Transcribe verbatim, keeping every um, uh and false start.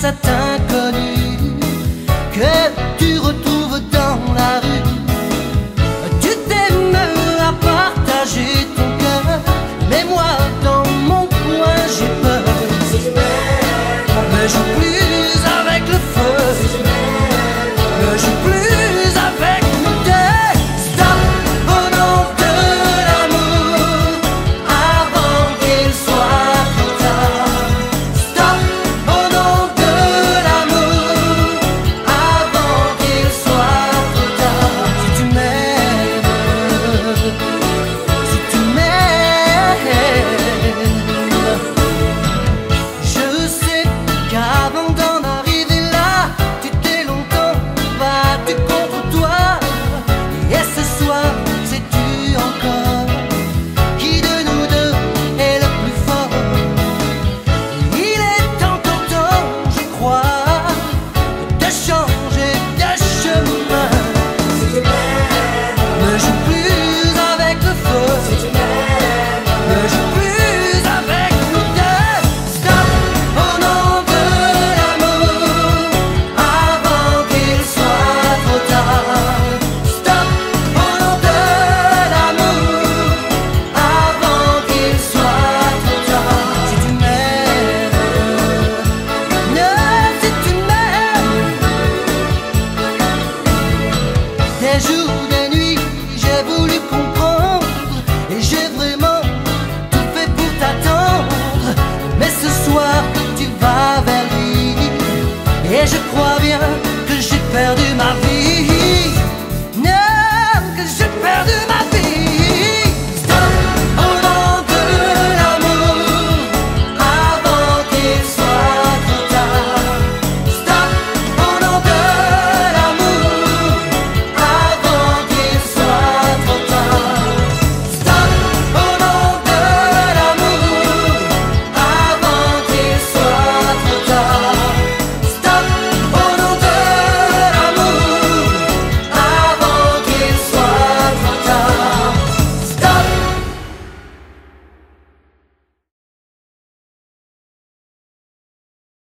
cet inconnu que tu retrouves dans la rue. Tu t'aimes à partager ton cœur, mais moi dans mon coin j'ai peur. Ne joue plus avec le feu, ne joue plus avec nous deux. Stop au nom de l'amour, avant qu'il soit trop tard. Stop au nom de l'amour, avant qu'il soit trop tard. Si tu m'aimes, si tu m'aimes, je sais qu'avant d'en arriver là, tu t'es longtemps battu contre toi. Et ce soir, sais-tu encore qui de nous deux est le plus fort? Il est encore temps, je crois, de changer de chemin. Ne joue plus avec le feu, ne joue plus avec nous deux. Stop au nom de l'amour, avant qu'il soit trop tard. Stop au nom de l'amour, avant qu'il soit trop tard. Si tu m'aimes, non, si tu m'aimes. Des jours, des nuits, j'ai voulu comprendre, et j'ai vraiment tout fait pour t'attendre. Mais ce soir, tu vas vers lui, et je crois bien que j'ai perdu ma